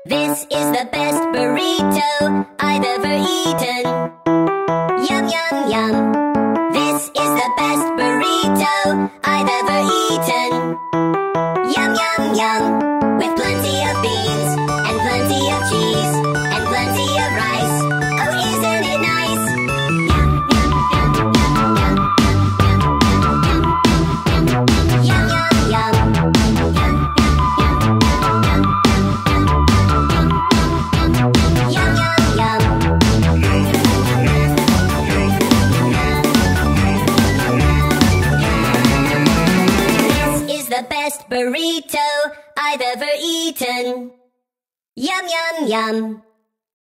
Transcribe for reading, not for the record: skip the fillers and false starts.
This is the best burrito I've ever eaten. Yum, yum, yum. This is the best burrito I've ever eaten. Yum, yum, yum. With plenty of beans, and plenty of cheese, and plenty of rice. Oh, isn't it nice? Yum, yum, yum, yum, yum, yum, yum, yum, yum, the best burrito I've ever eaten. Yum, yum, yum.